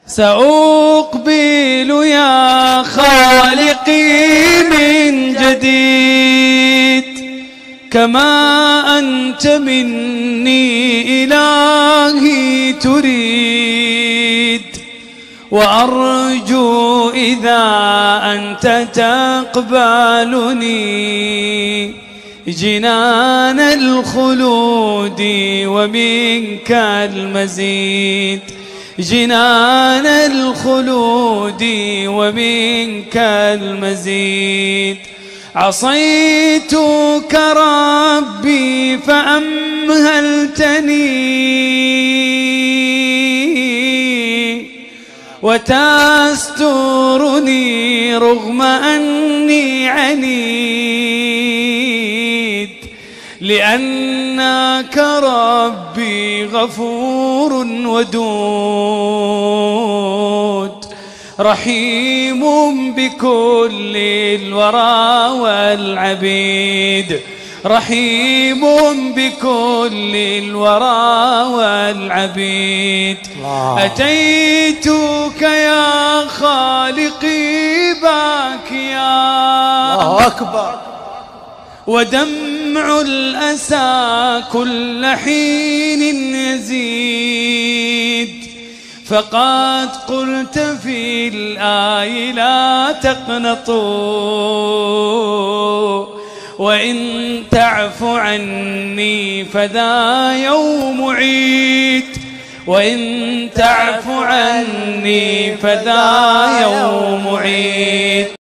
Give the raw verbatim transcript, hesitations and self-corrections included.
سأقبل يا خالقي من جديد كما أنت مني إلهي تريد، وأرجو إذا أنت تقبلني جنان الخلود ومنك المزيد، جنان الخلود ومنك المزيد. عصيتك ربي فأمهلتني وتسترني رغم أني عنيد، لأنك ربي غفور ودود، رحيم بكل الورى والعبيد، رحيم بكل الورى والعبيد. أتيتك يا خالقي باكيا، الله أكبر، ودمع الأسى كل حين يزيد، فقد قلت في الآي لا تقنطوا، وإن تعف عني فذا يوم عيد، وإن تعف عني فذا يوم عيد.